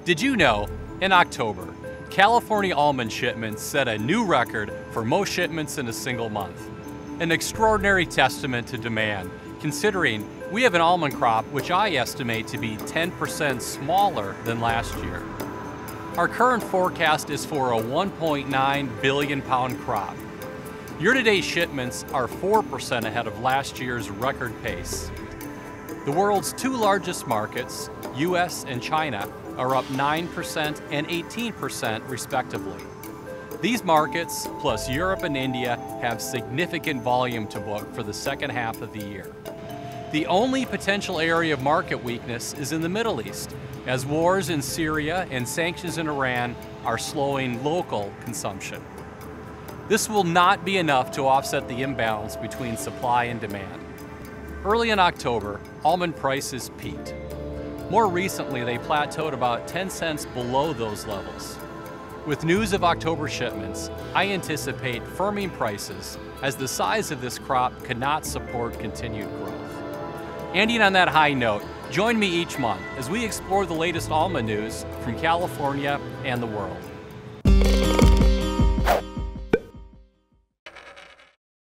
Did you know, in October, California almond shipments set a new record for most shipments in a single month? An extraordinary testament to demand, considering we have an almond crop which I estimate to be 10% smaller than last year. Our current forecast is for a 1.9 billion pound crop. Year-to-date shipments are 4% ahead of last year's record pace. The world's two largest markets, US and China, are up 9% and 18% respectively. These markets, plus Europe and India, have significant volume to book for the second half of the year. The only potential area of market weakness is in the Middle East, as wars in Syria and sanctions in Iran are slowing local consumption. This will not be enough to offset the imbalance between supply and demand. Early in October, almond prices peaked. More recently, they plateaued about 10 cents below those levels. With news of October shipments, I anticipate firming prices as the size of this crop cannot support continued growth. Ending on that high note, join me each month as we explore the latest almond news from California and the world.